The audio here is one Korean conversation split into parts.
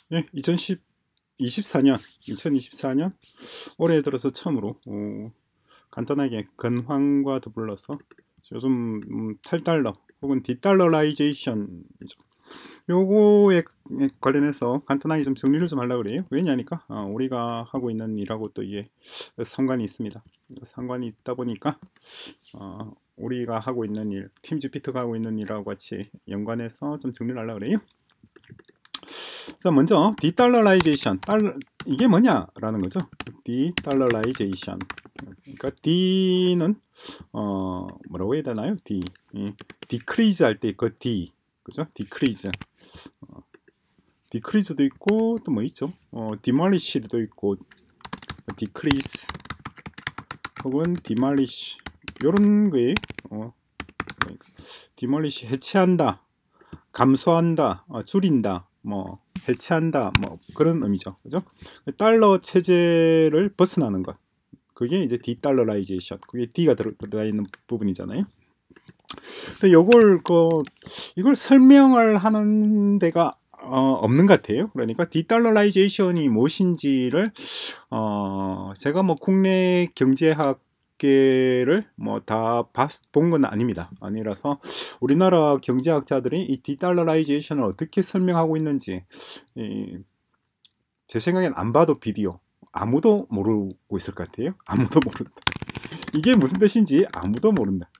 예, 2024년 올해 들어서 처음으로 간단하게 근황과 더불어서 요즘 탈달러 혹은 디달러라이제이션이죠. 요거에 관련해서 간단하게 좀 정리를 좀 하려고 그래요. 왜냐니까 우리가 하고 있는 일하고 또 이게 상관이 있습니다. 상관이 있다 보니까 우리가 하고 있는 일, 팀 주피터가 하고 있는 일하고 같이 연관해서 좀 정리를 하려고 그래요. 자, 먼저 디달러라이제이션, 이게 뭐냐라는 거죠. 디달러라이제이션. 그러니까 D는 뭐라고 해야 되나요? 디크리즈 할 때 그 D, 그죠? 디크리즈. 디크리즈도 있고 또 뭐 있죠? 디멀리시도 있고 디크리스 혹은 디멀리시 요런 거에 디멀리시 해체한다, 감소한다, 줄인다, 뭐 해체한다, 뭐 그런 의미죠. 그죠? 달러 체제를 벗어나는 것. 그게 이제 디달러라이제이션. 그게 D가 들어가 있는 부분이잖아요. 이걸 설명을 하는 데가 없는 것 같아요. 그러니까 디달러라이제이션이 무엇인지를 제가 뭐 국내 경제학계를 뭐 다 본 건 아닙니다. 아니라서 우리나라 경제학자들이 이 디달러라이제이션을 어떻게 설명하고 있는지 제 생각엔 안 봐도 비디오 아무도 모르고 있을 것 같아요. 아무도 모른다. 이게 무슨 뜻인지 아무도 모른다.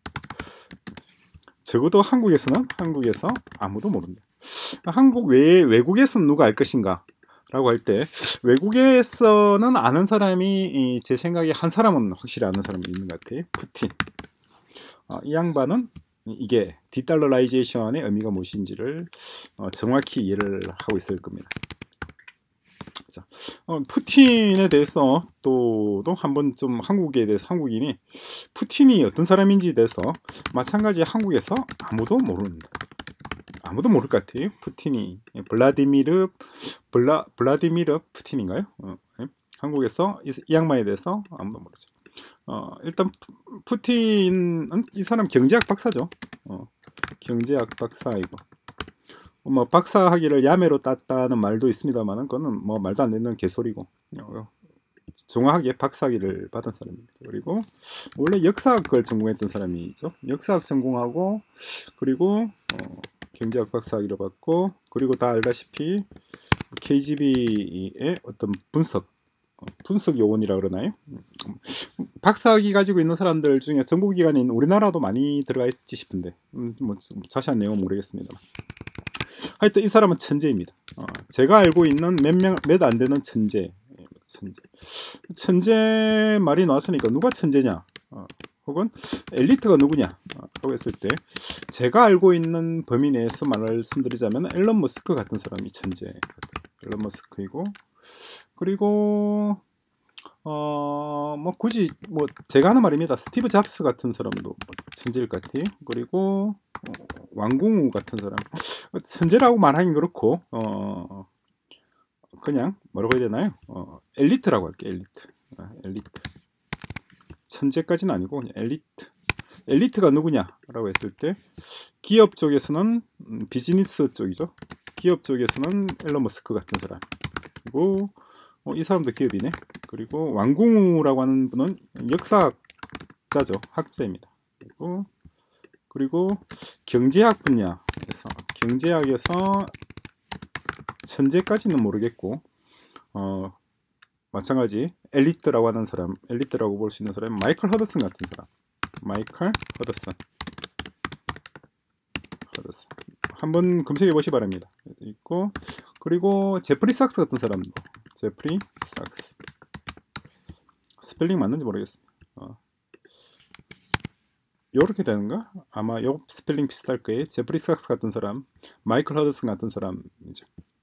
적어도 한국에서 아무도 모른다. 외국에서는 누가 알 것인가? 라고 할 때 외국에서는 아는 사람이 제 생각에 한 사람은 확실히 아는 사람이 있는 것 같아요. 푸틴. 이 양반은 이게 디달러라이제이션의 의미가 무엇인지를 정확히 이해를 하고 있을 겁니다. 자, 푸틴에 대해서 또 한번 좀 한국에 대해서 한국인이 푸틴이 어떤 사람인지에 대해서 마찬가지 한국에서 아무도 모릅니다. 아무도 모를 것 같아요. 푸틴이 블라디미르 푸틴인가요? 한국에서 이 양반에 대해서 아무도 모르죠. 일단 푸틴은 이 사람 경제학 박사죠. 경제학 박사이고 뭐 박사학위를 야매로 땄다는 말도 있습니다만은 그거는 뭐 말도 안 되는 개소리고 정확하게 박사학위를 받은 사람입니다. 그리고 원래 역사학을 전공했던 사람이죠. 역사학 전공하고 그리고 경제학 박사학위를 받고 그리고 다 알다시피 KGB의 어떤 분석 요원이라 그러나요? 박사학위 가지고 있는 사람들 중에 정보기관인 우리나라도 많이 들어가 있지 싶은데 뭐 자세한 내용은 모르겠습니다. 하여튼 이 사람은 천재입니다. 제가 알고 있는 몇 안 되는 천재 말이 나왔으니까 누가 천재냐 혹은 엘리트가 누구냐 라고 했을 때 제가 알고 있는 범위 내에서 말씀드리자면 앨런 머스크 같은 사람이 천재. 앨런 머스크이고 그리고 뭐 굳이 뭐 제가 하는 말입니다. 스티브 잡스 같은 사람도 천재일 것 같아요. 그리고 왕궁우 같은 사람 천재라고 말하긴 그렇고 그냥 뭐라고 해야 되나요? 엘리트라고 할게요. 엘리트. 천재까지는 아니고 그냥 엘리트. 엘리트가 누구냐라고 했을 때 기업 쪽에서는 비즈니스 쪽이죠. 기업 쪽에서는 앨런 머스크 같은 사람. 그리고 이 사람도 기업이네. 그리고 왕궁우라고 하는 분은 역사학자죠. 학자입니다. 그리고 경제학 분야에서 경제학에서 천재까지는 모르겠고 마찬가지 엘리트라고 하는 사람, 엘리트라고 볼 수 있는 사람 마이클 허드슨 같은 사람. 마이클 허드슨. 한번 검색해 보시 바랍니다. 있고 그리고 제프리 삭스 같은 사람도 제프리 삭스 스펠링 맞는지 모르겠습니다. 요렇게 되는가? 아마 요 스펠링 비슷할 거예요. 제프리 삭스 같은 사람, 마이클 허드슨 같은 사람이죠.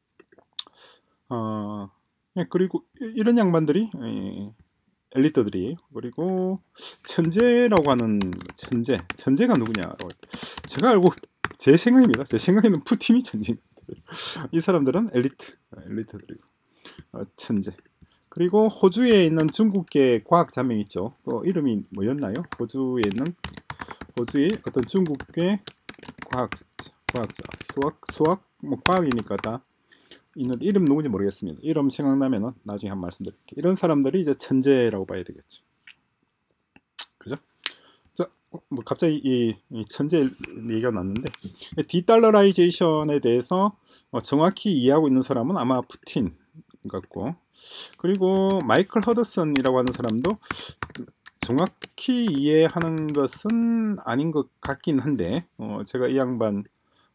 그리고 이런 양반들이 엘리트들이에요. 그리고 천재라고 하는 천재가 누구냐라고 제가 알고 제 생각입니다. 제 생각에는 푸틴이 천재입니다. 이 사람들은 엘리트들이고 천재. 그리고 호주에 있는 중국계 과학자명 있죠. 이름이 뭐였나요? 호주에 어떤 중국계 과학자 수학 뭐 과학이니까 다 있는데 이름 누군지 모르겠습니다. 이름 생각나면은 나중에 한번 말씀드릴게요. 이런 사람들이 이제 천재라고 봐야 되겠죠. 그죠? 자, 뭐 갑자기 이 천재 얘기가 났는데 디달러라이제이션에 대해서 정확히 이해하고 있는 사람은 아마 푸틴 같고, 그리고 마이클 허드슨이라고 하는 사람도 정확히 이해하는 것은 아닌 것 같긴 한데, 제가 이 양반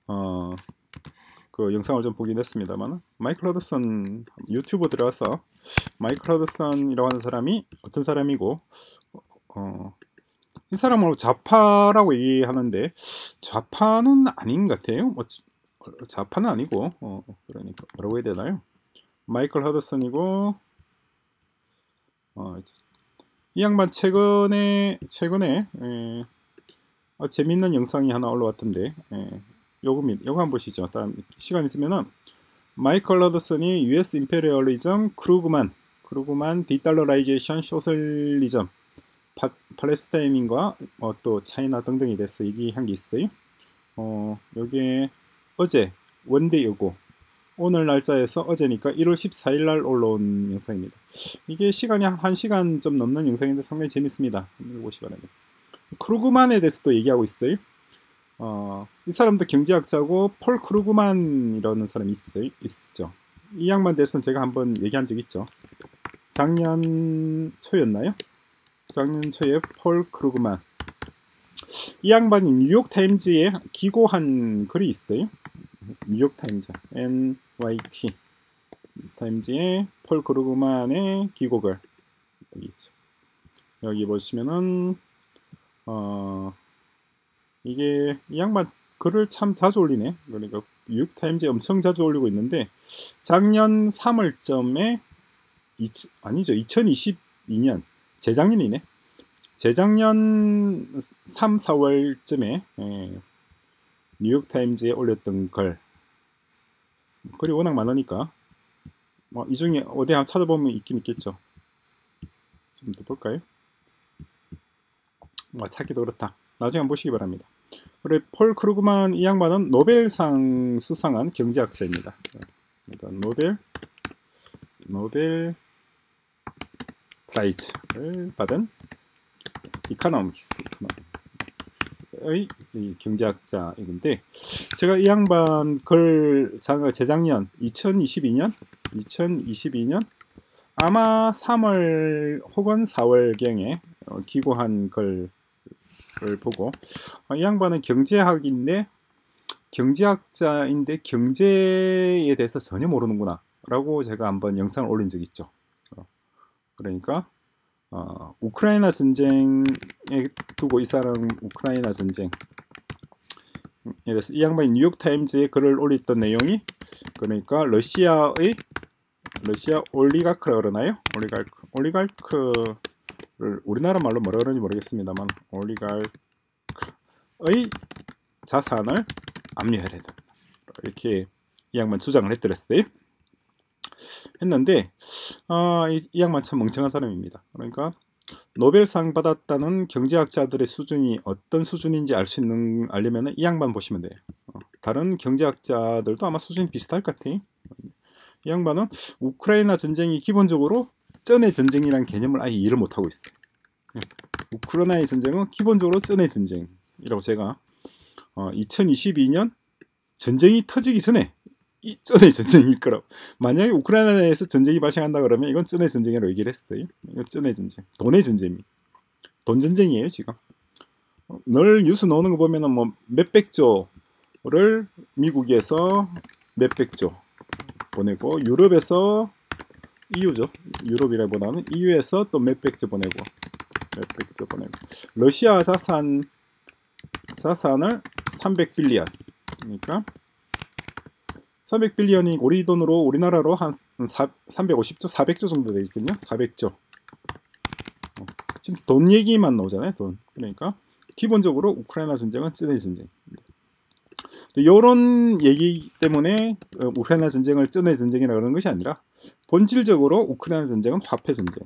그 영상을 좀 보긴 했습니다만, 마이클 허드슨 유튜브 들어가서 마이클 허드슨이라고 하는 사람이 어떤 사람이고, 이 사람을 좌파라고 얘기하는데 좌파는 아닌 것 같아요. 뭐 좌파는 아니고, 그러니까 뭐라고 해야 되나요? 마이클 허드슨이고, 이 양반 최근에 재밌는 영상이 하나 올라왔던데, 요거 한번 보시죠. 일단 시간 있으면은 마이클 허드슨이 US 임페리얼리즘, 크루그만 디달러라이제이션, 소셜리즘, 팔레스타인과 또 차이나 등등에 대해서 얘기한 게 있어요. 여기에 어제 원데이고 오늘 날짜에서 어제니까 1월 14일 날 올라온 영상입니다. 이게 시간이 한 1시간 좀 넘는 영상인데 상당히 재밌습니다. 한번 보시기 바랍니다. 크루그만에 대해서도 얘기하고 있어요. 이 사람도 경제학자고 폴 크루그만이라는 사람이 있죠. 이 양반 대해서는 제가 한번 얘기한 적 있죠. 작년 초였나요? 작년 초에 폴 크루그만, 이 양반이 뉴욕타임즈에 기고한 글이 있어요. 뉴욕타임즈 NYT 타임즈에 폴 크루그만의 기고글 여기 있죠. 여기 보시면은 이게 이 양반 글을 참 자주 올리네. 그러니까 뉴욕타임즈에 엄청 자주 올리고 있는데, 작년 3월쯤에 아니죠, 2022년 재작년이네. 재작년 3, 4월쯤에 뉴욕타임즈에 올렸던 글이 워낙 많으니까 이 중에 어디 한번 찾아보면 있긴 있겠죠. 좀 더 볼까요? 찾기도 그렇다. 나중에 한번 보시기 바랍니다. 그리고 폴 크루그만 이 양반은 노벨상 수상한 경제학자입니다. 그러니까 노벨 프라이즈를 받은 이코노미스트의 경제학자인데, 제가 이 양반 글 재작년 2022년 아마 3월 혹은 4월경에 기고한 글을 보고, 이 양반은 경제학자인데 경제에 대해서 전혀 모르는구나 라고 제가 한번 영상을 올린 적이 있죠. 그러니까 우크라이나 전쟁에 두고 이 사람 우크라이나 전쟁에 대해서 이 양반이 뉴욕타임즈에 글을 올렸던 내용이, 그러니까 러시아 올리가크라 그러나요? 올리가크를 우리나라 말로 뭐라 그러는지 모르겠습니다만, 올리가크의 자산을 압류해야 된다, 이렇게 이 양반 주장을 했는데 이 양반 참 멍청한 사람입니다. 그러니까 노벨상 받았다는 경제학자들의 수준이 어떤 수준인지 알려면 이 양반 보시면 돼요. 다른 경제학자들도 아마 수준이 비슷할 것 같아요. 이 양반은 우크라이나 전쟁이 기본적으로 쩐의 전쟁이라는 개념을 아예 이해를 못하고 있어요. 우크라이나의 전쟁은 기본적으로 쩐의 전쟁이라고 제가 2022년 전쟁이 터지기 전에 이 쩐의 전쟁일 거라고, 만약에 우크라이나에서 전쟁이 발생한다 그러면 이건 쩐의 전쟁이라고 얘기를 했어요. 이건 쩐의 전쟁, 돈의 전쟁입니다. 돈 전쟁이에요 지금. 늘 뉴스 나오는 거 보면은 뭐 몇백조를 미국에서 몇백조 보내고, 유럽에서 EU죠. 유럽이라기보다는 EU에서 또 몇백조 보내고, 러시아 자산을 300빌리언, 그러니까 300빌리언이 우리 돈으로 우리나라로 한 350조, 400조 정도 되거든요. 400조. 지금 돈 얘기만 나오잖아요. 돈. 그러니까 기본적으로 우크라이나 전쟁은 쩐의 전쟁입니다. 이런 얘기 때문에 우크라이나 전쟁을 쩐의 전쟁이라 그러는 것이 아니라, 본질적으로 우크라이나 전쟁은 화폐 전쟁,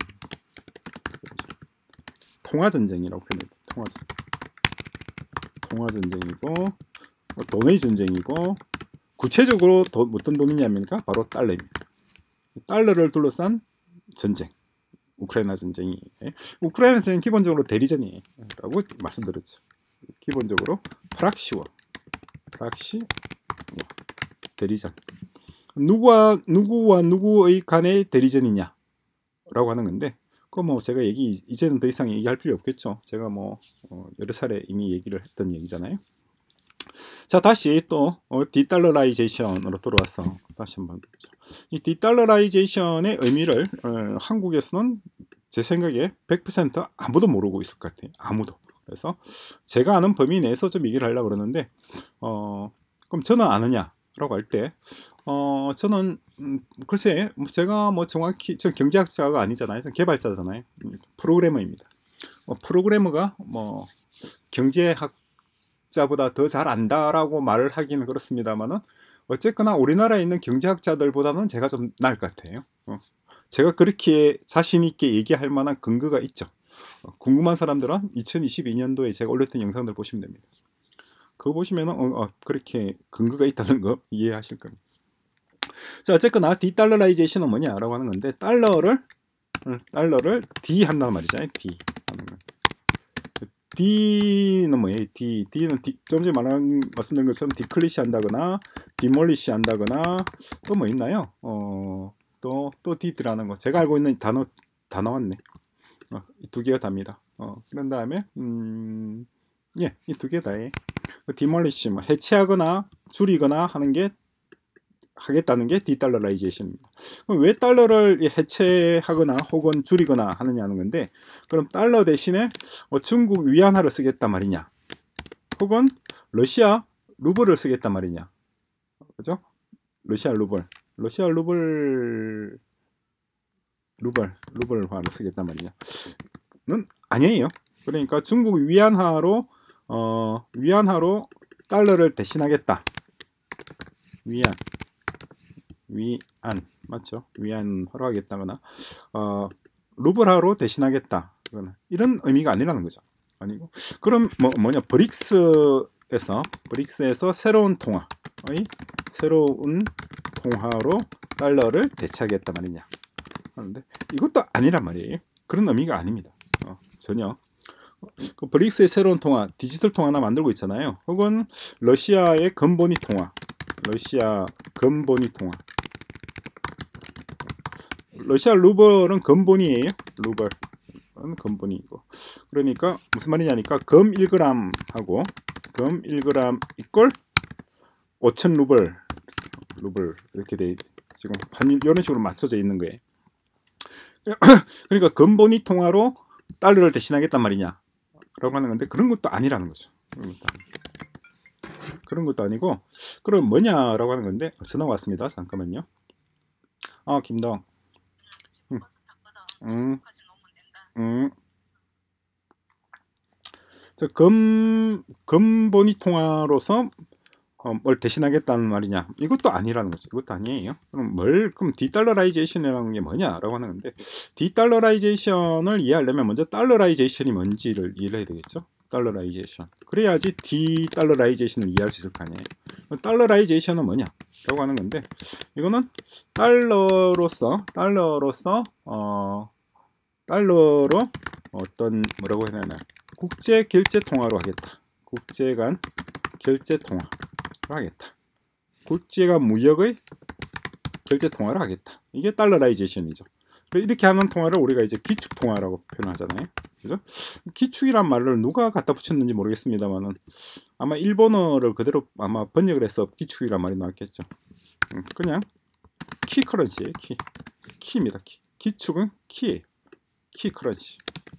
통화 전쟁이라고 표현합니다. 통화 전쟁이고 돈의 전쟁이고 구체적으로 어떤 돈이냐면까 바로 달러입니다. 달러를 둘러싼 전쟁, 우크라이나 전쟁이 우크라이나 전쟁 기본적으로 대리전이라고 말씀드렸죠. 기본적으로 프락시워, 대리전. 누구와 누구의 간의 대리전이냐 라고 하는 건데, 그거 뭐 제가 이제는 더 이상 얘기할 필요 없겠죠. 제가 뭐 여러 차례 이미 얘기를 했던 얘기잖아요. 자, 다시 또 디달러라이제이션으로 들어와서 다시 한번 보죠. 이 디달러라이제이션의 의미를 한국에서는 제 생각에 100% 아무도 모르고 있을 것 같아요. 아무도. 그래서 제가 아는 범위 내에서 좀 얘기를 하려고 그러는데, 그럼 저는 아느냐라고 할 때, 저는 글쎄 제가 뭐 정확히 저 경제학자가 아니잖아요. 저 개발자잖아요. 프로그래머입니다. 프로그래머가 뭐 경제학자보다 더 잘 안다라고 말을 하기는 그렇습니다만은, 어쨌거나 우리나라에 있는 경제학자들보다는 제가 좀 나을 것 같아요. 제가 그렇게 자신 있게 얘기할 만한 근거가 있죠. 궁금한 사람들은 2022년도에 제가 올렸던 영상들 보시면 됩니다. 그거 보시면은 그렇게 근거가 있다는 거 이해하실 겁니다. 자, 어쨌거나 디달러라이제이션은 뭐냐라고 하는 건데, 달러를 D 한다는 말이죠. D 하는 거. D는 뭐예요? D는 좀 전에 말씀드린 것처럼 디클리시 한다거나 디몰리시 한다거나 또 뭐 있나요? 또 D라는 거 제가 알고 있는 단어 다 나왔네. 이 두 개가 답니다. 그런 다음에 예, 이 두 개 다예요. 디몰리시 뭐 해체하거나 줄이거나 하겠다는 게 디달러라이제이션입니다. 그럼 왜 달러를 해체하거나 혹은 줄이거나 하느냐는 건데, 그럼 달러 대신에 중국 위안화를 쓰겠단 말이냐, 혹은 러시아 루블을 쓰겠단 말이냐, 그죠? 러시아 루블화를 쓰겠단 말이냐는 아니에요. 그러니까 중국 위안화로 달러를 대신하겠다. 위안 맞죠? 위안화로 하겠다거나 루블화로 대신하겠다, 이런 의미가 아니라는 거죠. 아니고, 그럼 뭐냐, 브릭스에서 새로운 통화로 달러를 대체하겠다 말이냐 하는데, 이것도 아니란 말이에요. 그런 의미가 아닙니다. 전혀. 그 브릭스의 새로운 통화, 디지털 통화 하나 만들고 있잖아요. 혹은 러시아의 근본위 통화, 러시아 루블은 근본이에요. 루블은 근본이고, 그러니까 무슨 말이냐니까 금 1g하고 금 1g 이꼴 5,000 루블 이렇게 돼 지금 이런 식으로 맞춰져 있는 거예요. 그러니까 근본위 통화로 달러를 대신하겠단 말이냐라고 하는 건데, 그런 것도 아니라는 거죠. 그런 것도 아니고, 그럼 뭐냐라고 하는 건데, 전화가 왔습니다. 잠깐만요. 김동. 근본위 통화로서 뭘 대신하겠다는 말이냐, 이것도 아니라는 거죠. 이것도 아니에요. 그럼 디달러라이제이션이라는 게 뭐냐라고 하는 건데, 디달러라이제이션을 이해하려면 먼저 달러라이제이션이 뭔지를 이해를 해야 되겠죠. 달러라이제이션, 그래야지 디달러라이제이션을 이해할 수 있을 거 아니에요. 달러라이제이션은 뭐냐라고 하는 건데, 이거는 달러로 뭐라고 해야 되나, 국제 결제 통화로 하겠다. 국제 간 결제 통화로 하겠다. 국제간 무역의 결제 통화를 하겠다. 이게 달러라이제이션이죠. 이렇게 하는 통화를 우리가 이제 기축 통화라고 표현하잖아요. 그죠? 기축이란 말을 누가 갖다 붙였는지 모르겠습니다만은, 아마 일본어를 그대로 아마 번역을 해서 기축이란 말이 나왔겠죠. 그냥 키 커런시예요. 키입니다. 기축은 키예요. 키 커런시.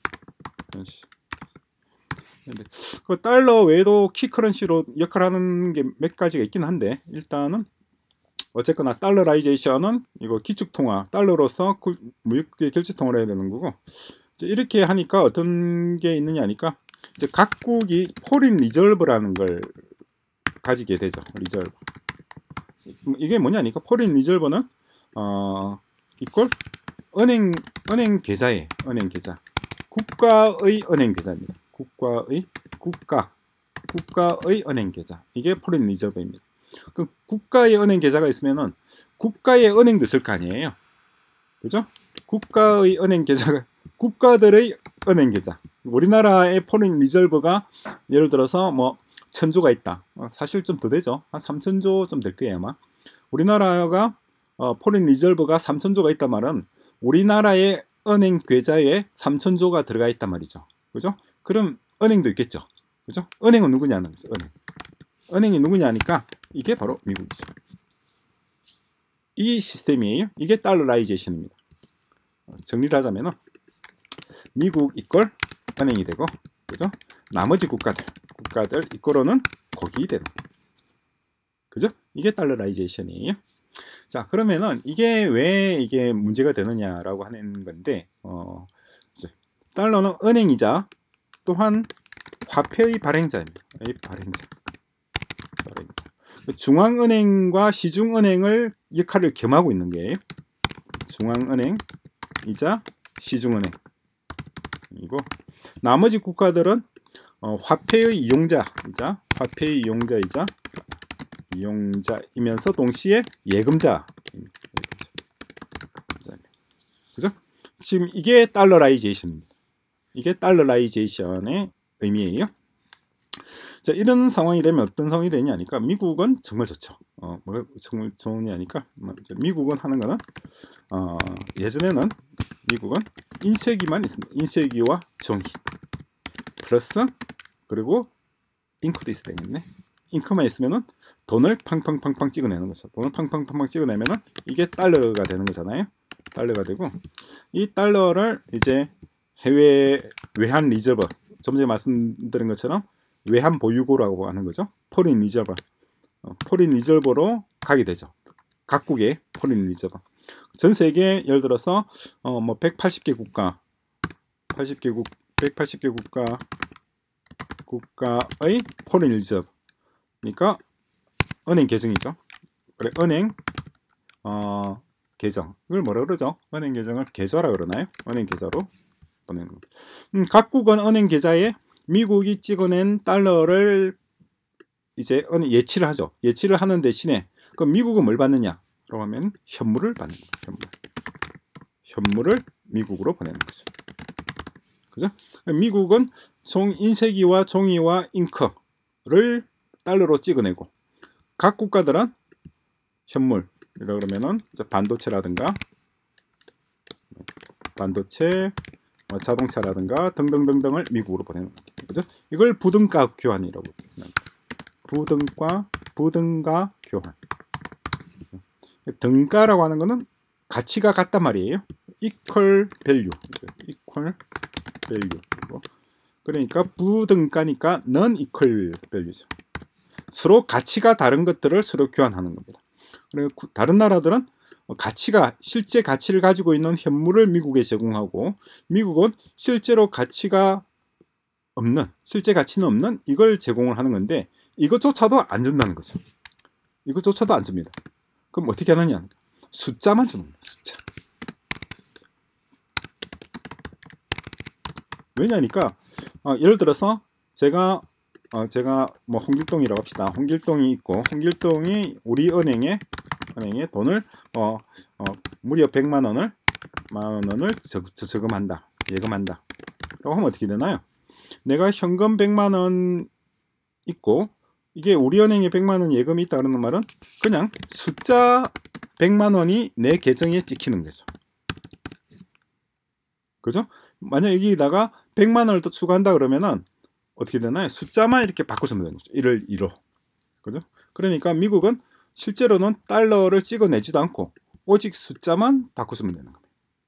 그 달러 외에도 키 커런시로 역할하는 게 몇 가지가 있긴 한데, 일단은 어쨌거나 달러라이제이션은 이거 기축 통화, 달러로서 무역 결제 통화를 해야 되는 거고, 이렇게 하니까 어떤 게 있느냐 하니까, 이제 각국이 포린 리저브라는 걸 가지게 되죠. 리저브. 이게 뭐냐니까, 포린 리저브는 이꼴 은행 계좌에 은행 계좌, 국가의 은행 계좌입니다. 국가의 은행 계좌, 이게 포린 리저브입니다. 그 국가의 은행 계좌가 있으면은 국가의 은행도 있을 거 아니에요. 그죠? 국가의 은행 계좌가 국가들의 은행 계좌. 우리나라의 포린 리저브가 예를 들어서 뭐 1000조가 있다. 사실 좀 더 되죠. 한 3000조 좀 될 거예요, 아마. 우리나라가 포린 리저브가 3000조가 있단 말은 우리나라의 은행 계좌에 3000조가 들어가 있단 말이죠. 그죠? 그럼 은행도 있겠죠. 그죠? 은행은 누구냐는 거죠. 은행이 누구냐니까 이게 바로 미국이죠. 이 시스템이에요. 이게 달러라이제이션입니다. 정리를 하자면은 미국 이꼴 은행이 되고, 그죠? 나머지 국가들 이꼴로는 고기 되는, 그죠? 이게 달러라이제이션이에요. 자, 그러면은 이게 왜 이게 문제가 되느냐라고 하는 건데, 달러는 은행이자 또한 화폐의 발행자입니다. 발행자. 중앙은행과 시중은행을 역할을 겸하고 있는 게 중앙은행이자 시중은행이고, 나머지 국가들은 화폐의 이용자이면서 동시에 예금자. 그죠? 지금 이게 달러라이제이션입니다. 이게 달러라이제이션의 의미예요. 자, 이런 상황이 되면 어떤 상황이 되냐니까 미국은 정말 좋죠. 뭐 정말 좋으냐니까 미국은 하는 거는 예전에는 미국은 인쇄기만 있습니다. 인쇄기와 종이 플러스 그리고 잉크도 있어야 되겠네. 잉크만 있으면은 돈을 팡팡팡팡 찍어내는 거죠. 돈을 팡팡팡팡 찍어내면은 이게 달러가 되는 거잖아요. 달러가 되고, 이 달러를 이제 해외 외환 리저브, 좀 전에 말씀드린 것처럼 외환 보유고라고 하는 거죠. 포린 리저브, 포린 리저브로 가게 되죠. 각국의 포린 리저브. 전 세계 예를 들어서 뭐 180개 국가, 180개 국가의 포린 리저브. 그러니까 은행 계정이죠. 그래, 은행 계정. 이걸 뭐라 그러죠? 은행 계정을 계좌라 그러나요? 은행 계좌로 보내는 거. 각국은 은행 계좌에 미국이 찍어낸 달러를 이제 예치를 하죠. 예치를 하는 대신에 그럼 미국은 뭘 받느냐? 라고 하면 현물을 받는 거예요. 현물을 미국으로 보내는 거죠. 그죠? 미국은 인쇄기와 종이와 잉크를 달러로 찍어내고, 각 국가들은 현물, 그러면은 반도체라든가 자동차라든가 등등등등을 미국으로 보내는 거죠. 그죠? 이걸 부등가 교환이라고 합니다. 부등가 교환. 등가라고 하는 거는 가치가 같단 말이에요. equal value. 그러니까 부등가니까 non-equal value죠. 서로 가치가 다른 것들을 서로 교환하는 겁니다. 그리고 다른 나라들은 실제 가치를 가지고 있는 현물을 미국에 제공하고, 미국은 실제 가치는 없는 이걸 제공을 하는 건데, 이것조차도 안 준다는 거죠. 이것조차도 안 줍니다. 그럼 어떻게 하느냐? 숫자만 주는 거예요. 숫자. 왜냐니까 예를 들어서 제가 뭐 홍길동이라고 합시다. 홍길동이 있고, 홍길동이 우리 은행에 돈을 무려 100만 원을 저금한다. 예금한다. 라고 하면 어떻게 되나요? 내가 현금 100만 원 있고, 이게 우리 은행에 100만 원 예금이 있다 그러는 말은 그냥 숫자 100만 원이 내 계정에 찍히는 거죠. 그죠? 만약 여기다가 100만 원을 더 추가한다 그러면은 어떻게 되나요? 숫자만 이렇게 바꾸시면 되는 거죠. 1을 2로. 그죠? 그러니까 미국은 실제로는 달러를 찍어내지도 않고 오직 숫자만 바꾸시면 되는 겁니다.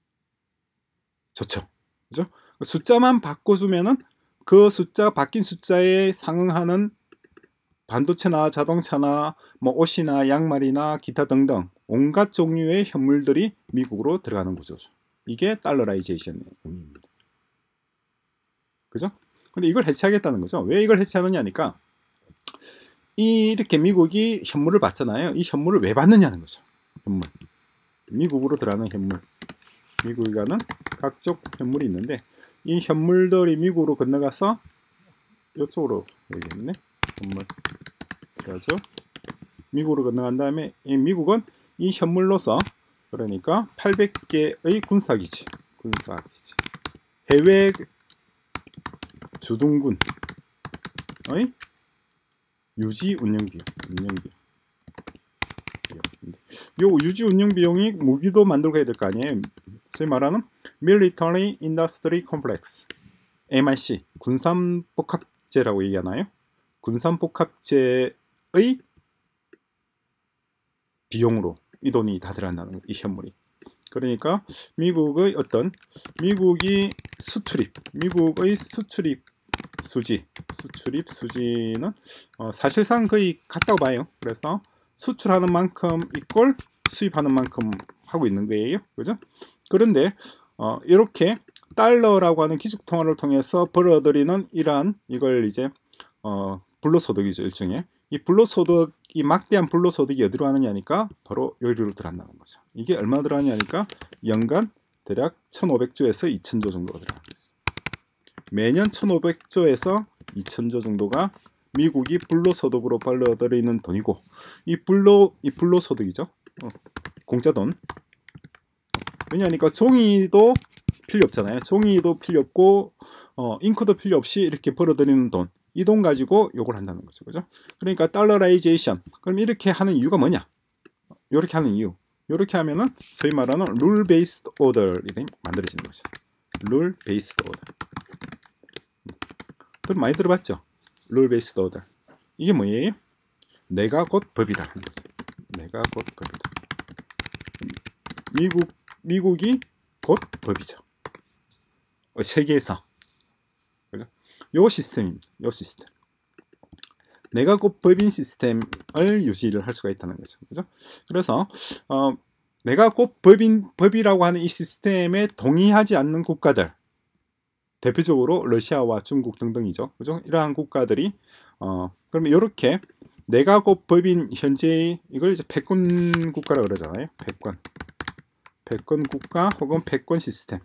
좋죠? 그죠? 숫자만 바꿔주면은 그 바뀐 숫자에 상응하는 반도체나 자동차나 뭐 옷이나 양말이나 기타 등등 온갖 종류의 현물들이 미국으로 들어가는 구조죠. 이게 달러라이제이션의 의미입니다. 그죠? 근데 이걸 해체하겠다는 거죠. 왜 이걸 해체하느냐니까, 이렇게 미국이 현물을 받잖아요. 이 현물을 왜 받느냐는 거죠. 현물. 미국으로 들어가는 현물. 미국에 가는 각종 현물이 있는데, 이 현물들이 미국으로 건너가서 이쪽으로 여기 있네. 현물 들어가죠. 미국으로 건너간 다음에 이 미국은 이 현물로서 그러니까 800개의 군사기지 해외 주둔군의 유지 운영 비용 요 유지 운영 비용이 무기도 만들고 해야 될 거 아니에요. 소위 말하는 Military Industry Complex MIC 군산복합재라고 얘기하나요? 군산복합재의 비용으로 이 돈이 다 들어간다는 거예요. 이 현물이. 그러니까 미국의 미국의 수출입 수지는 사실상 거의 같다고 봐요. 그래서 수출하는 만큼 이꼴 수입하는 만큼 하고 있는 거예요. 그죠? 그런데 이렇게 달러라고 하는 기축통화를 통해서 벌어들이는 이걸 이제 불로소득이죠. 일종의 이 불로소득, 이 막대한 불로소득이 어디로 가느냐니까 바로 여기로 들어간다는 거죠. 이게 얼마 들어가냐니까 연간 대략 1500조에서 2000조 정도가 들어갑니다. 매년 1500조에서 2000조 정도가 미국이 불로소득으로 벌어들이는 돈이고, 이 불로소득이죠. 공짜 돈. 왜냐하니까 종이도 필요 없잖아요. 종이도 필요 없고 잉크도 필요 없이 이렇게 벌어들이는 돈, 이 돈 가지고 요걸 한다는 거죠. 그죠? 그러니까 달러라이제이션. 그럼 이렇게 하는 이유가 뭐냐? 이렇게 하는 이유. 이렇게 하면은 소위 말하는 룰 베이스드 오더를 만들어지는 거죠. 룰 베이스드 오더. 그럼 많이 들어봤죠? 룰 베이스드 오더. 이게 뭐예요? 내가 곧 법이다 하는 거죠. 내가 곧 법이다. 미국이 곧 법이죠. 세계에서. 그죠? 요 시스템입니다. 요 시스템. 내가 곧 법인 시스템을 유지를 할 수가 있다는 거죠. 그죠? 그래서 내가 곧 법이라고 하는 이 시스템에 동의하지 않는 국가들, 대표적으로 러시아와 중국 등등이죠. 그죠? 이러한 국가들이 그러면 이렇게 내가 곧 법인 현재의 이걸 이제 패권 국가라 그러잖아요. 패권 국가 혹은 패권 시스템.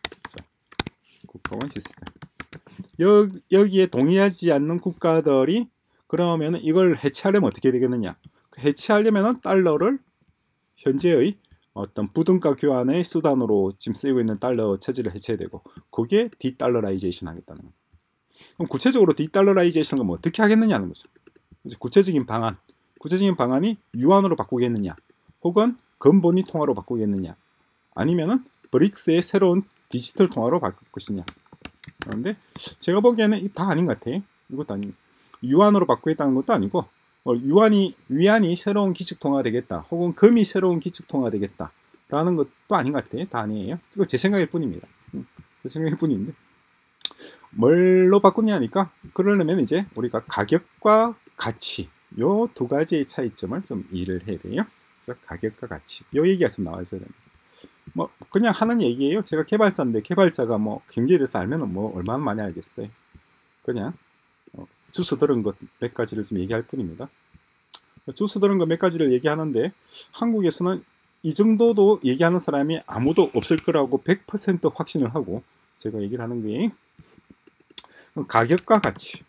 국가권 시스템. 여기에 동의하지 않는 국가들이 그러면 이걸 해체하려면 어떻게 되겠느냐? 해체하려면 달러를 현재의 어떤 부등가 교환의 수단으로 지금 쓰이고 있는 달러 체제를 해체해야 되고, 그게 디달러라이제이션 하겠다는 거예요. 그럼 구체적으로 디달러라이제이션은 뭐 어떻게 하겠느냐는 거죠. 구체적인 방안이 유안으로 바꾸겠느냐, 혹은 근본위 통화로 바꾸겠느냐, 아니면은 브릭스의 새로운 디지털 통화로 바꿀 것이냐. 그런데 제가 보기에는 다 아닌 것 같아요. 이것도 아니고 유안으로 바꾸겠다는 것도 아니고, 위안이 새로운 기축통화가 되겠다, 혹은 금이 새로운 기축통화가 되겠다 라는 것도 아닌 것 같아요. 다 아니에요. 이거 제 생각일 뿐입니다. 제 생각일 뿐인데 뭘로 바꾸냐니까, 그러려면 이제 우리가 가격과 가치, 요 두 가지의 차이점을 좀 이해를 해야 돼요. 가격과 가치, 요 얘기가 좀 나와줘야 됩니다. 뭐 그냥 하는 얘기예요. 제가 개발자인데 개발자가 뭐 경제에 대해서 알면은 뭐 얼마나 많이 알겠어요. 그냥 주워 들은 것 몇 가지를 좀 얘기할 뿐입니다. 주워 들은 것 몇 가지를 얘기하는데, 한국에서는 이 정도도 얘기하는 사람이 아무도 없을 거라고 100% 확신을 하고 제가 얘기를 하는 게, 가격과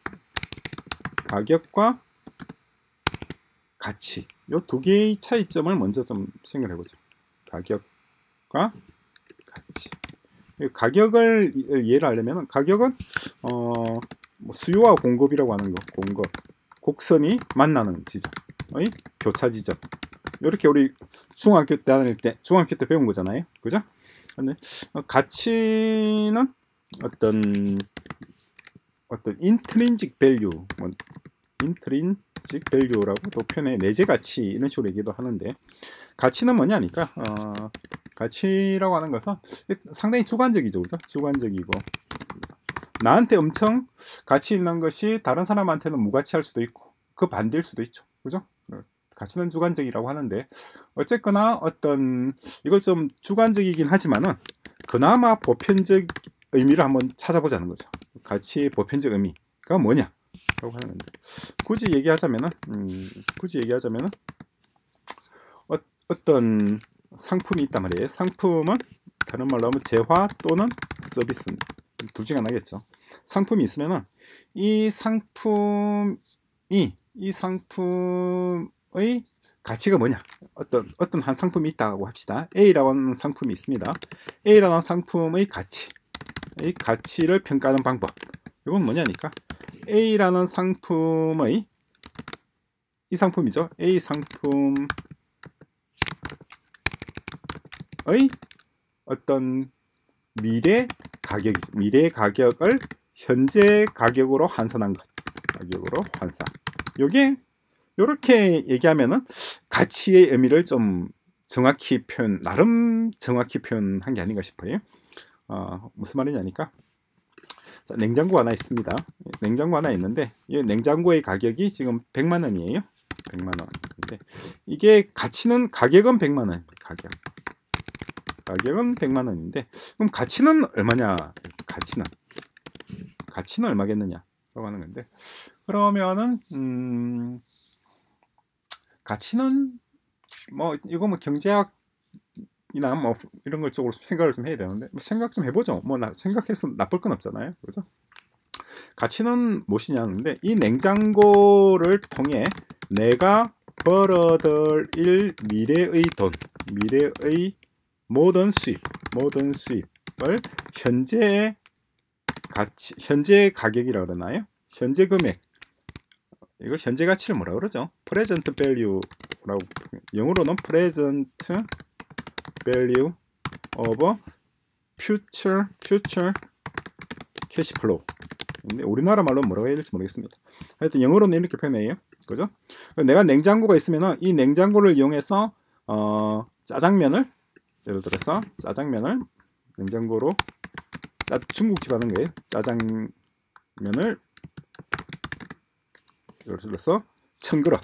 가치, 요 두 개의 차이점을 먼저 좀 생각해 보죠. 가격과 가치. 가격을 이해를 하려면, 가격은 수요와 공급이라고 하는 거, 곡선이 만나는 지점의 교차 지점. 이렇게 우리 중학교 때 배운 거잖아요. 그죠? 근데 가치는 어떤 인트린직 밸류, 인트린직 밸류라고도 표현해, 내재 가치, 이런 식으로 얘기도 하는데, 가치는 뭐냐니까, 가치라고 하는 것은 상당히 주관적이죠. 그죠? 주관적이고, 나한테 엄청 가치 있는 것이 다른 사람한테는 무가치할 수도 있고, 그 반대일 수도 있죠. 그죠? 가치는 주관적이라고 하는데, 어쨌거나 이걸 좀 주관적이긴 하지만은 그나마 보편적 의미를 한번 찾아보자는 거죠. 가치의 보편적 의미가 뭐냐라고 하는 건데, 굳이 얘기하자면은 어떤 상품이 있단 말이에요. 상품은 다른 말로 하면 재화 또는 서비스, 둘 중에 하나겠죠. 상품이 있으면은 이 상품의 가치가 뭐냐? 어떤 한 상품이 있다고 합시다. A라고 하는 상품이 있습니다. A라는 상품의 가치를 평가하는 방법. 이건 뭐냐니까? A라는 상품의 이 상품이죠. A 상품의 어떤 미래 가격을 현재 가격으로 환산한 것. 가격으로 환산. 요게 요렇게 얘기하면은 가치의 의미를 좀 나름 정확히 표현한 게 아닌가 싶어요. 무슨 말이냐니까. 자, 냉장고 하나 있습니다. 냉장고 하나 있는데 이 냉장고의 가격이 지금 100만 원이에요. 100만 원. 근데 이게 가격은 100만 원. 가격은 100만 원인데 그럼 가치는 얼마냐? 가치는 얼마겠느냐? 라고 하는 건데 그러면은 가치는 뭐 이거 뭐 경제학이나 뭐 이런 걸 쪽으로 생각을 좀 해야 되는데 생각 좀 해보죠. 뭐 생각해서 나쁠 건 없잖아요. 그죠? 가치는 무엇이냐는데 이 냉장고를 통해 내가 벌어들일 미래의 돈, 미래의 모든 수입을 현재 가치, 현재 가격이라고 그러나요? 현재 금액. 이걸 현재 가치를 뭐라 그러죠? present value라고, 영어로는 present value of future cash flow. 근데 우리나라 말로 뭐라고 해야 될지 모르겠습니다. 하여튼 영어로는 이렇게 표현해요. 그죠? 내가 냉장고가 있으면 이 냉장고를 이용해서 짜장면을, 예를 들어서 짜장면을 냉장고로 중국집 하는 거예요. 짜장면을 예를 들어서 1000그릇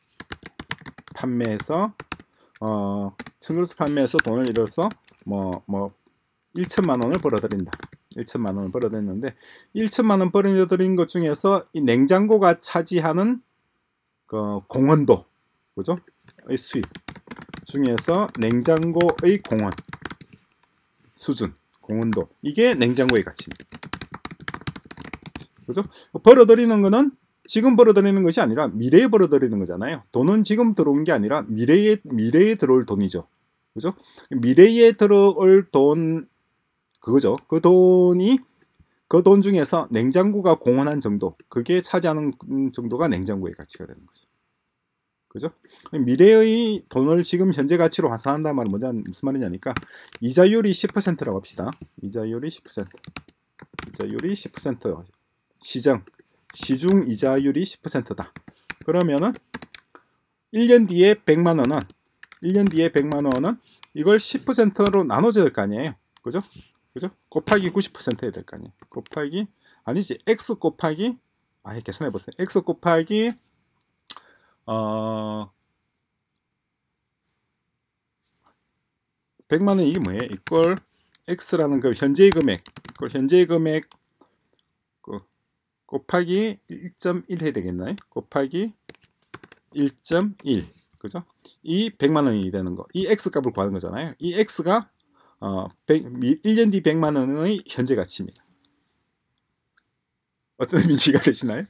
판매해서 1000그릇 판매해서 돈을 잃어서 뭐 1천만 원을 벌어들인다. 1천만 원을 벌어들였는데 1천만 원 벌어들인 것 중에서 이 냉장고가 차지하는 그 공헌도, 그죠? 의 수입 중에서 냉장고의 공헌 수준, 공헌도, 이게 냉장고의 가치입니다. 그죠? 벌어들이는 거는 지금 벌어들이는 것이 아니라 미래에 벌어들이는 거잖아요. 돈은 지금 들어온 게 아니라 미래에 들어올 돈이죠. 그죠? 미래에 들어올 돈, 그거죠. 그 돈 중에서 냉장고가 공헌한 정도, 그게 차지하는 정도가 냉장고의 가치가 되는 거죠. 그죠? 미래의 돈을 지금 현재 가치로 환산한다는 말은 무슨 말이냐니까, 이자율이 10%라고 합시다. 이자율이 10%. 이자율이 10%. 시중 이자율이 10%다. 그러면은 1년 뒤에 100만 원은 이걸 10%로 나눠줘야 될 거 아니에요. 그죠? 곱하기 90% 해야 될 거 아니에요. x 곱하기 계산해 보세요. x 곱하기 100만 원, 이게 뭐예요? 이걸 x라는 그 현재의 금액, 곱하기 1.1 해야 되겠나요? 곱하기 1.1, 그죠? 이 100만 원이 되는 거, 이 x 값을 구하는 거잖아요. 이 x가 1년 뒤 100만 원의 현재 가치입니다. 어떤 의미가 되시나요?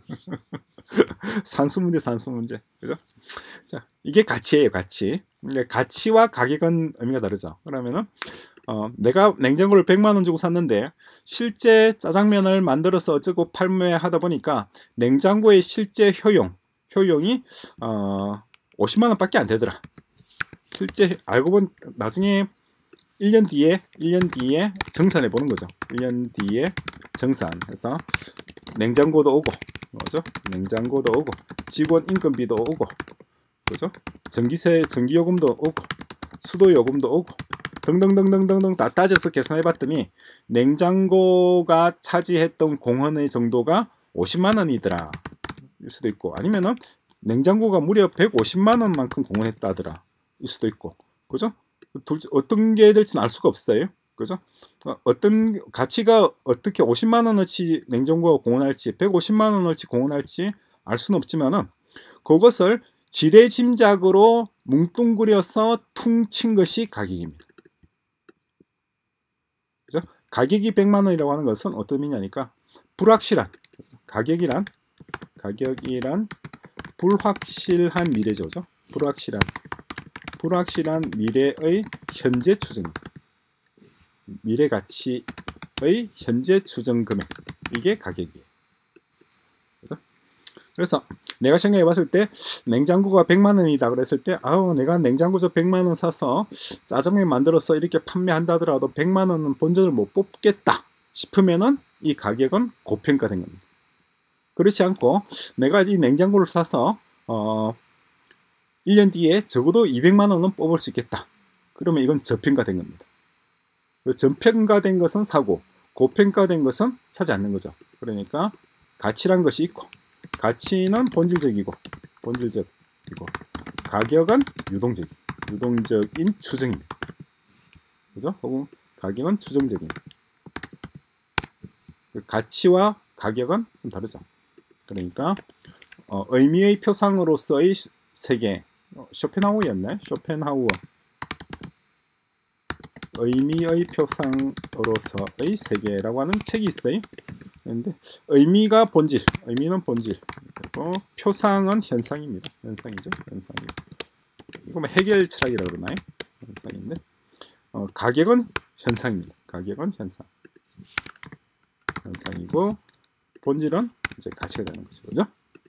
산수 문제, 그죠? 자, 이게 가치예요, 가치. 가치와 가격은 의미가 다르죠. 그러면은 내가 냉장고를 100만 원 주고 샀는데 실제 짜장면을 만들어서 어쩌고 판매하다 보니까 냉장고의 실제 효용이 50만 원밖에 안 되더라. 실제 알고 보니 나중에 1년 뒤에 정산해 보는 거죠. 1년 뒤에 정산해서 냉장고도 오고, 그죠? 냉장고도 오고, 직원 인건비도 오고, 그죠? 전기요금도 오고, 수도요금도 오고, 등등등등등등 다 따져서 계산해 봤더니 냉장고가 차지했던 공헌의 정도가 50만 원이더라. 일 수도 있고, 아니면은 냉장고가 무려 150만 원만큼 공헌했다더라. 일 수도 있고, 그죠? 어떤 게 될지는 알 수가 없어요. 그죠? 어떤 가치가 어떻게 50만 원어치 냉장고가 공헌할지, 150만 원어치 공헌할지 알 수는 없지만은 그것을 지레짐작으로 뭉뚱그려서 퉁친 것이 가격입니다. 그죠? 가격이 100만 원이라고 하는 것은 어떤 의미냐니까, 불확실한, 가격이란 불확실한 미래죠. 불확실한 미래의 현재 추정, 미래 가치의 현재 추정 금액, 이게 가격이에요. 그래서 내가 생각해 봤을 때 냉장고가 100만 원이다 그랬을 때, 아우 내가 냉장고 저 100만 원 사서 짜장면 만들어서 이렇게 판매한다더라도 100만 원은 본전을 못 뽑겠다 싶으면은 이 가격은 고평가된 겁니다. 그렇지 않고 내가 이 냉장고를 사서 1년 뒤에 적어도 200만 원은 뽑을 수 있겠다, 그러면 이건 저평가된 겁니다. 저평가된 것은 사고, 고평가된 것은 사지 않는 거죠. 그러니까 가치란 것이 있고, 가치는 본질적이고 가격은 유동적인 추정입니다. 그죠? 혹은 가격은 추정적인. 가치와 가격은 좀 다르죠. 그러니까 의미의 표상으로서의 세계, 쇼펜하우어였네. 쇼펜하우어. 의미의 표상으로서의 세계라고 하는 책이 있어요. 그런데 의미가 본질, 의미는 본질, 그리고 표상은 현상입니다. 현상이죠. 현상이. 이거 뭐 해결 철학이라고 그러나요? 현상인데, 가격은 현상입니다. 가격은 현상이고, 본질은 이제 가치가 되는 거죠. 그죠?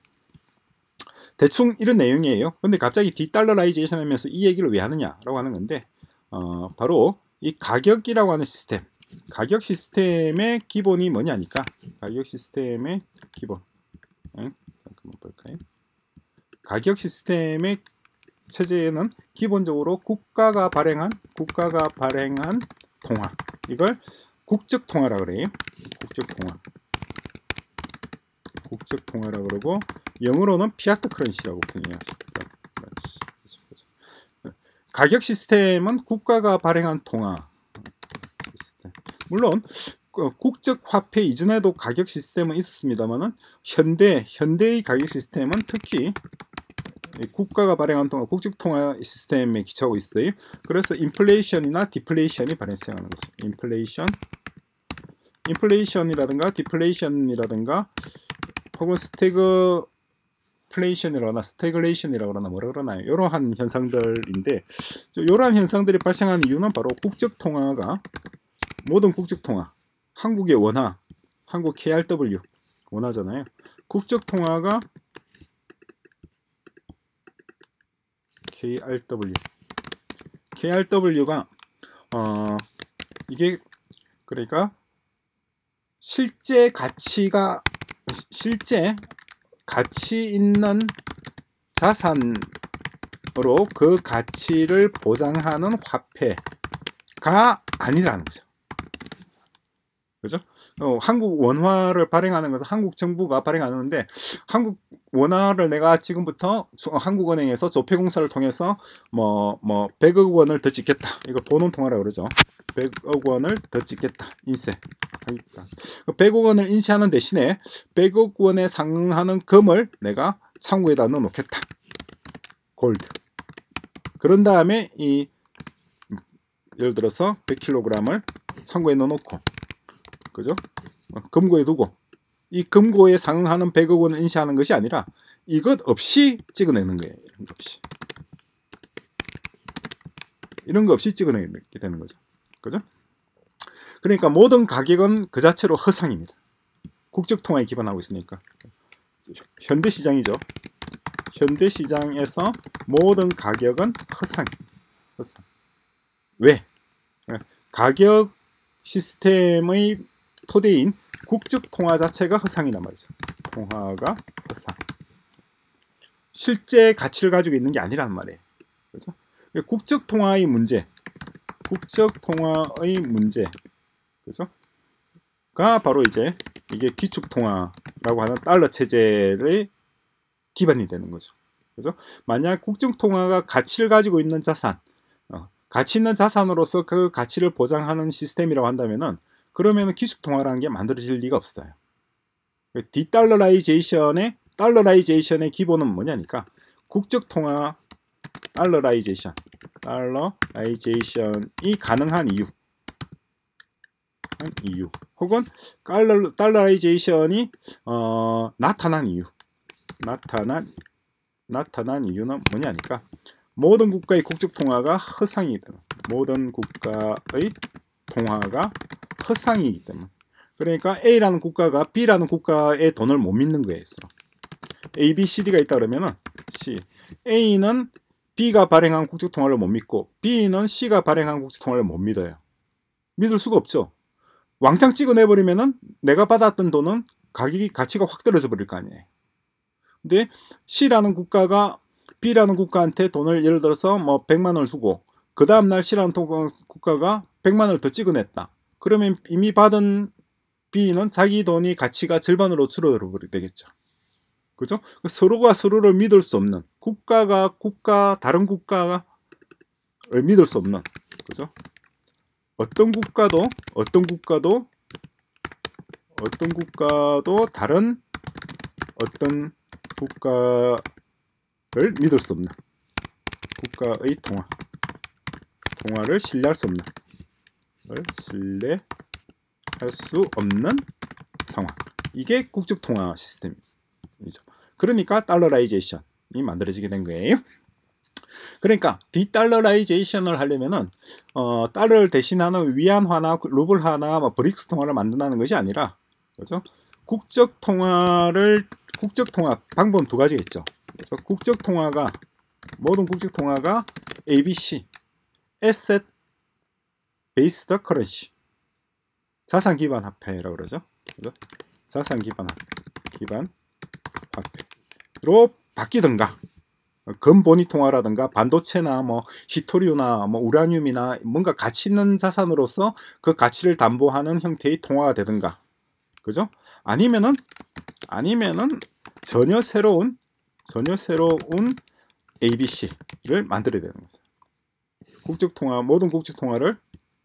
대충 이런 내용이에요. 근데 갑자기 디달러라이제이션 하면서 이 얘기를 왜 하느냐라고 하는 건데, 바로 이 가격이라고 하는 시스템, 가격 시스템의 기본이 뭐냐니까, 가격 시스템의 기본, 잠깐만 볼까요? 가격 시스템의 체제에는 기본적으로 국가가 발행한 통화, 이걸 국적 통화라고 그래요. 국적 통화라고 그러고, 영어로는 피아트 커런시라고 표현해요. 가격 시스템은 국가가 발행한 통화 시스템. 물론 국적 화폐 이전에도 가격 시스템은 있었습니다만은 현대의 가격 시스템은 특히 국가가 발행한 통화, 국적 통화 시스템에 기초하고 있어요. 그래서 인플레이션이나 디플레이션이 발생하는 거죠. 인플레이션이라든가 디플레이션이라든가 혹은 스태그레이션이라고 그러나 뭐라 그러나요? 이러한 현상들인데, 이러한 현상들이 발생하는 이유는 바로 모든 국적 통화, 한국의 원화, 한국 KRW 원화잖아요. 국적 통화가 KRW가 이게 그러니까 실제 가치 있는 자산으로 그 가치를 보장하는 화폐가 아니라는 거죠. 그죠? 한국 원화를 발행하는 것은 한국 정부가 발행하는데, 한국 원화를 내가 지금부터 한국은행에서 조폐공사를 통해서 뭐 100억 원을 더 찍겠다, 이걸 본원통화라고 그러죠. 100억 원을 더 찍겠다, 인쇄. 100억 원을 인쇄하는 대신에 100억 원에 상응하는 금을 내가 창고에다 넣어놓겠다, 골드. 그런 다음에 예를 들어서 100kg을 창고에 넣어놓고, 그죠? 금고에 두고, 이 금고에 상응하는 100억 원을 인쇄하는 것이 아니라 이것 없이 찍어내는 거예요. 이런 거 없이 찍어내게 되는 거죠. 그죠? 그러니까 모든 가격은 그 자체로 허상입니다. 국적 통화에 기반하고 있으니까. 현대시장이죠. 현대시장에서 모든 가격은 허상. 왜? 가격 시스템의 토대인 국적 통화 자체가 허상이란 말이죠. 통화가 허상. 실제 가치를 가지고 있는 게 아니란 말이에요. 그렇죠? 국적 통화의 문제, 그죠? 가 바로 이제 이게 기축 통화라고 하는 달러 체제의 기반이 되는 거죠. 그죠? 만약 국적 통화가 가치를 가지고 있는 자산, 가치 있는 자산으로서 그 가치를 보장하는 시스템이라고 한다면은, 그러면은 기축 통화라는 게 만들어질 리가 없어요. 디달러라이제이션의 기본은 뭐냐니까, 국적 통화 달러라이제이션이 가능한 이유, 혹은 달러라이제이션이 나타난 나타난 이유는 뭐냐니까 모든 국가의 국적 통화가 허상이기 때문에 모든 국가의 통화가 허상이기 때문에 그러니까 A라는 국가가 B라는 국가의 돈을 못 믿는 거예요. 서로. A, B, C, D가 있다 그러면은 C. A는 B가 발행한 국적 통화를 못 믿고 B는 C가 발행한 국적 통화를 못 믿어요. 믿을 수가 없죠. 왕창 찍어내버리면은 내가 받았던 돈은 가치가 확 떨어져 버릴 거 아니에요. 근데 C라는 국가가 B라는 국가한테 돈을 예를 들어서 뭐 100만 원을 주고 그 다음날 C라는 국가가 100만 원을 더 찍어냈다. 그러면 이미 받은 B는 자기 돈이 가치가 절반으로 줄어들어 버리게 되겠죠. 그죠? 서로가 서로를 믿을 수 없는 다른 국가를 믿을 수 없는 그죠? 어떤 국가도 다른 어떤 국가를 믿을 수 없는 국가의 통화를 신뢰할 수 없는 상황. 이게 국적 통화 시스템이죠. 그러니까 달러라이제이션이 만들어지게 된 거예요. 그러니까 디달러라이제이션을 하려면은 달러를 대신하는 위안화나 루블화나 뭐 브릭스 통화를 만든다는 것이 아니라 그죠? 국적 통화 방법은 두 가지가 있죠. 모든 국적 통화가 ABC Asset Based Currency 자산 기반 화폐라고 그러죠. 자산 기반 화폐로 바뀌든가 금본위 통화라든가 반도체나 뭐 히토리우나 뭐 우라늄이나 뭔가 가치 있는 자산으로서 그 가치를 담보하는 형태의 통화가 되든가 그죠? 아니면은 전혀 새로운 ABC를 만들어야 되는 거죠. 모든 국적 통화를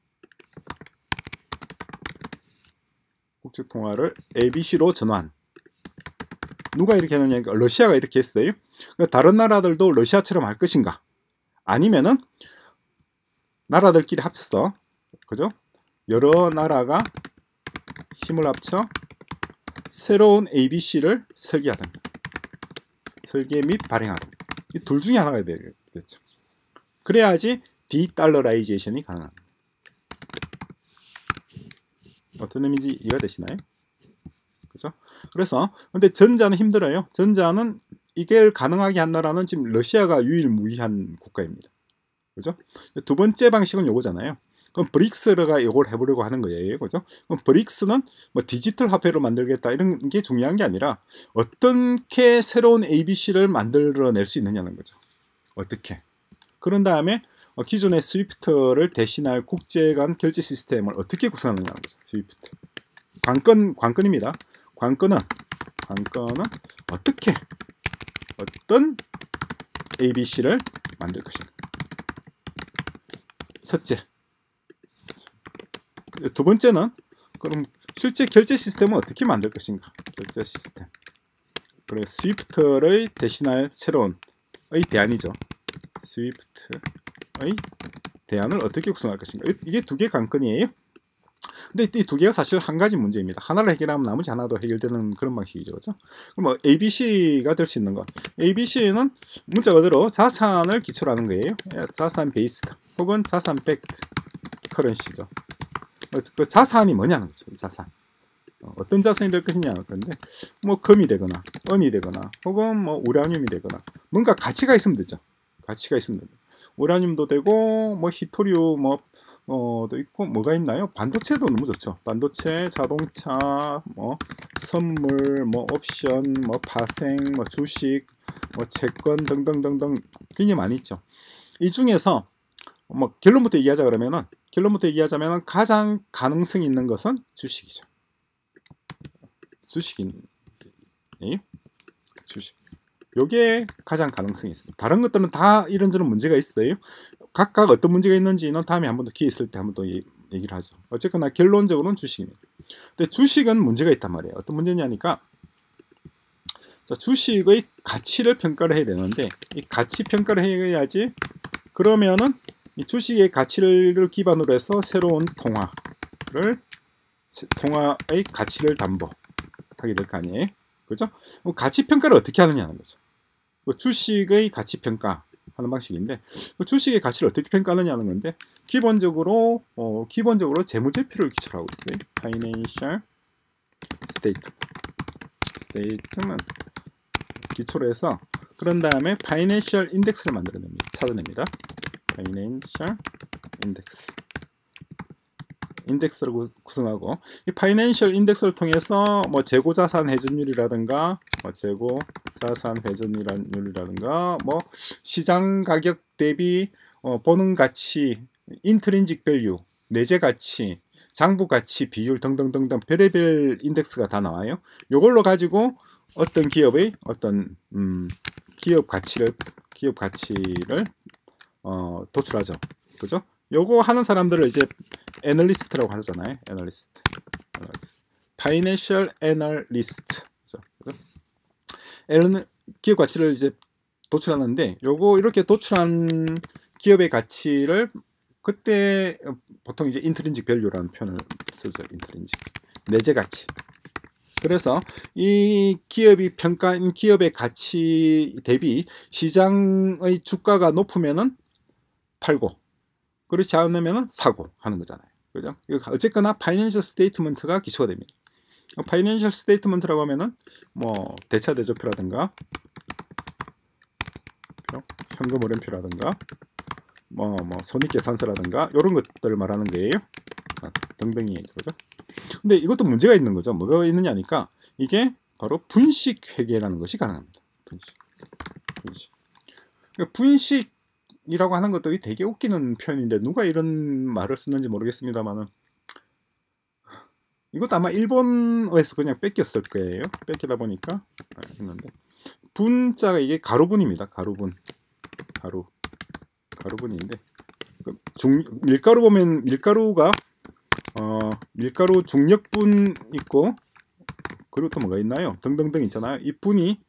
ABC로 전환. 누가 이렇게 하느냐? 러시아가 이렇게 했어요. 다른 나라들도 러시아처럼 할 것인가? 아니면은 나라들끼리 합쳐서 그죠? 여러 나라가 힘을 합쳐 새로운 ABC를 설계 및 발행하다. 이 둘 중에 하나가 되겠죠. 그래야지 디달러라이제이션이 가능합니다. 어떤 의미인지 이해가 되시나요? 그죠? 그래서 근데 전자는 힘들어요. 전자는 이걸 가능하게 한 나라는 지금 러시아가 유일무이한 국가입니다. 그죠? 두 번째 방식은 요거잖아요. 그럼 브릭스가 이걸 해보려고 하는 거예요. 그죠? 그럼 브릭스는 뭐 디지털 화폐로 만들겠다 이런 게 중요한 게 아니라 어떻게 새로운 ABC를 만들어낼 수 있느냐는 거죠. 어떻게? 그런 다음에 기존의 스위프트를 대신할 국제 간 결제 시스템을 어떻게 구성하느냐는 거죠. 스위프트. 관건입니다. 관건은 어떤 ABC를 만들 것인가. 첫째. 두 번째는 그럼 실제 결제 시스템은 어떻게 만들 것인가. 결제 시스템. 그리고 스위프트를 대신할 새로운 대안이죠. 스위프트의 대안을 어떻게 구성할 것인가. 이게 두 개 관건이에요. 근데 이 두 개가 사실 한 가지 문제입니다. 하나를 해결하면 나머지 하나도 해결되는 그런 방식이죠. 그렇죠? 그럼 뭐 ABC가 될 수 있는 것. ABC는 문자 그대로 자산을 기초로 하는 거예요. 자산 베이스드 혹은 자산 백드 커런시죠. 그 자산이 뭐냐는 거죠. 자산. 어떤 자산이 될 것이냐 건데 뭐 금이 되거나 은이 되거나 혹은 뭐 우라늄이 되거나 뭔가 가치가 있으면 되죠. 가치가 있으면 됩니다. 우라늄도 되고 뭐 히토리우 도 있고 뭐가 있나요? 반도체도 너무 좋죠. 반도체, 자동차, 뭐 선물, 뭐 옵션, 뭐 파생, 뭐 주식, 뭐 채권 등등등등 굉장히 많이 있죠. 이 중에서 뭐 결론부터 얘기하자면은 가장 가능성 있는 것은 주식이죠. 주식. 요게 가장 가능성이 있습니다. 다른 것들은 다 이런저런 문제가 있어요. 각각 어떤 문제가 있는지는 다음에 한 번 더 기회 있을 때 한 번 더 얘기를 하죠. 어쨌거나 결론적으로는 주식입니다. 근데 주식은 문제가 있단 말이에요. 어떤 문제냐니까 자, 주식의 가치를 평가를 해야 되는데 이 가치 평가를 해야지 그러면은 이 주식의 가치를 기반으로 해서 새로운 통화의 가치를 담보하게 될 거 아니에요. 그죠? 가치 평가를 어떻게 하느냐는 거죠. 주식의 가치 평가 하는 방식인데, 주식의 가치를 어떻게 평가하느냐는 건데, 기본적으로 재무제표를 기초로 하고 있어요. Financial Statement 기초로 해서, 그런 다음에 Financial Index를 찾아냅니다. Financial Index. 인덱스를 구성하고, 이 파이낸셜 인덱스를 통해서 뭐 재고자산 회전율이라든가 재고자산 회전율이라든가 뭐 시장 가격 대비 보는 가치, 인트린직 밸류, 내재 가치, 장부 가치 비율 등등등등 별의별 인덱스가 다 나와요. 이걸로 가지고 어떤 기업의 기업 가치를 도출하죠. 그죠? 요거 하는 사람들을 이제 애널리스트라고 하잖아요. 애널리스트. 파이낸셜 애널리스트. 기업 가치를 이제 도출하는데, 요거 이렇게 도출한 기업의 가치를 그때 보통 이제 인트린직 밸류라는 표현을 쓰죠. 인트린직. 내재 가치. 그래서 이 기업이 평가한 기업의 가치 대비 시장의 주가가 높으면은 팔고, 그렇지 않으면 사고 하는 거잖아요. 그죠? 어쨌거나 파이낸셜 스테이트먼트가 기초가 됩니다. 파이낸셜 스테이트먼트라고 하면은 뭐 대차 대조표라든가 현금 흐름표라든가 뭐 손익계산서라든가 이런 것들을 말하는 거예요. 등등이죠. 그죠? 근데 이것도 문제가 있는 거죠. 뭐가 있느냐니까, 이게 바로 분식 회계라는 것이 가능합니다. 분식 이라고 하는 것도 되게 웃기는 표현인데, 누가 이런 말을 쓰는지 모르겠습니다만은, 이것도 아마 일본어에서 그냥 뺏겼을 거예요. 뺏기다 보니까 했는데, 분자가 이게 가루분입니다. 가루분인데, 밀가루 보면 밀가루가 밀가루 중력분 있고, 그리고 또 뭐가 있나요? 등등등 있잖아요. 이 분이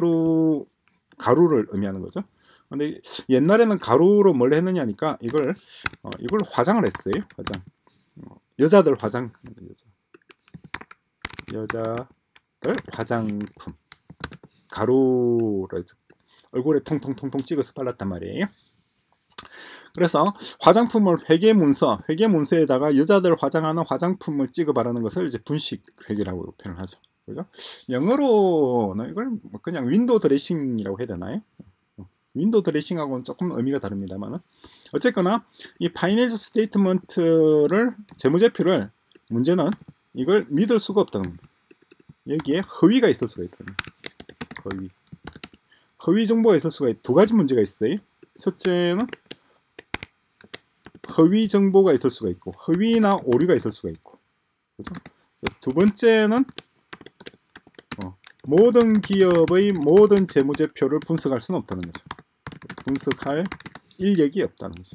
가루를 의미하는 거죠. 근데 옛날에는 가루로 뭘 했느냐니까, 이걸 화장을 했어요. 여자들 화장품 가루를 얼굴에 통통통통 찍어서 발랐단 말이에요. 그래서 화장품을 회계문서에다가 여자들 화장하는 화장품을 찍어 바르는 것을 이제 분식 회계라고 표현하죠. 그죠? 영어로는 이걸 그냥 윈도우 드레싱이라고 해야 되나요? 윈도우 드레싱하고는 조금 의미가 다릅니다만, 어쨌거나 이 파이낸셜 스테이트먼트를, 재무제표를, 문제는 이걸 믿을 수가 없다는 겁니다. 여기에 허위가 있을 수가 있다는 거예요. 허위 정보가 있을 수가 두 가지 문제가 있어요. 첫째는 허위 정보가 있을 수가 있고, 허위나 오류가 있을 수가 있고, 그렇죠? 두 번째는 모든 기업의 모든 재무제표를 분석할 수는 없다는 거죠. 분석할 인력이 없다는 거죠.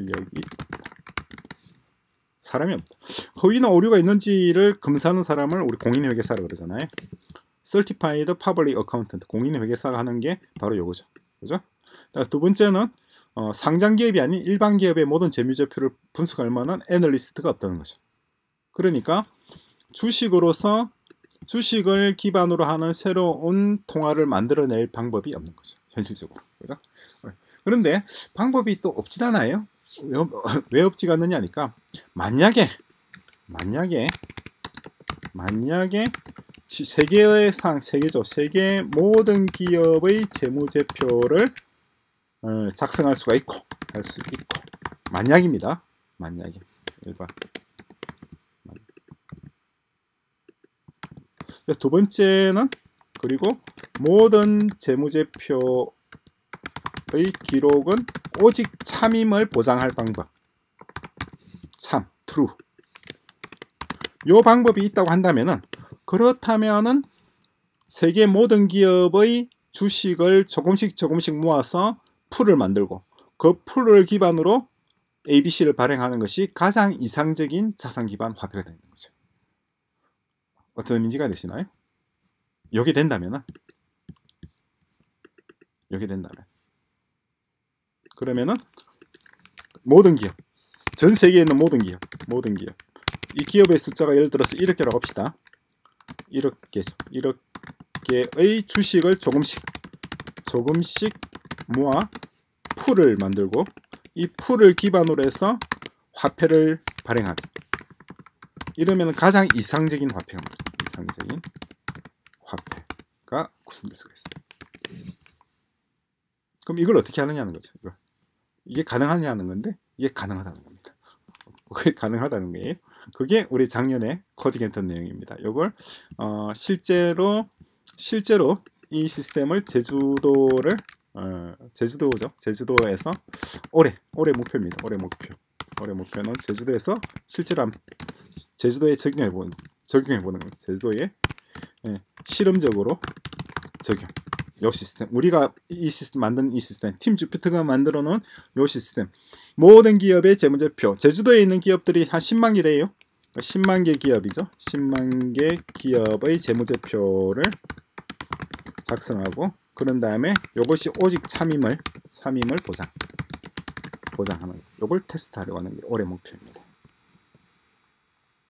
사람이 없다. 허위나 오류가 있는지를 검사하는 사람을 우리 공인회계사라고 그러잖아요. Certified Public Accountant, 공인회계사가 하는 게 바로 요거죠. 그죠? 두 번째는 상장 기업이 아닌 일반 기업의 모든 재무제표를 분석할 만한 애널리스트가 없다는 거죠. 그러니까 주식을 기반으로 하는 새로운 통화를 만들어낼 방법이 없는 거죠. 현실적으로. 그죠? 그런데 방법이 또 없진 않아요. 왜 없지가 않느냐니까, 만약에 세계 모든 기업의 재무제표를 작성할 수가 있고 할 수 있고, 만약입니다. 만약에 일반. 두 번째는, 그리고 모든 재무제표의 기록은 오직 참임을 보장할 방법, true. 요 방법이 있다고 한다면은, 그렇다면은 세계 모든 기업의 주식을 조금씩 모아서 풀을 만들고, 그 풀을 기반으로 ABC를 발행하는 것이 가장 이상적인 자산 기반 화폐가 되는 거죠. 어떤 의미가 되시나요? 여기 된다면, 그러면은 모든 기업, 전 세계에 있는 모든 기업, 이 기업의 숫자가 예를 들어서 이렇게라고 합시다. 이렇게의 주식을 조금씩 조금씩 모아 풀을 만들고 이 풀을 기반으로 해서 화폐를 발행하죠. 이러면 가장 이상적인 화폐가 이상적인 화폐가 구성될 수가 있어요. 그럼 이걸 어떻게 하느냐는 거죠. 이게 가능하냐는 건데 이게 가능하다는 겁니다. 그게 가능하다는 거예요. 그게 우리 작년에 코딩했던 내용입니다. 이걸 실제로 이 시스템을 제주도에서 올해 목표입니다. 올해 목표는 제주도에서 실제로 제주도에 적용해 보는 거예요. 제주도에 실험적으로 적용. 요 시스템, 우리가 이 시스템 만든 이 시스템, 팀 주피터가 만들어 놓은 요 시스템, 모든 기업의 재무제표, 제주도에 있는 기업들이 한 10만 개래요. 10만 개 기업이죠. 10만 개 기업의 재무제표를 작성하고, 그런 다음에 요것이 오직 참임을 보장하는, 요걸 테스트하려고 하는 게 올해 목표입니다.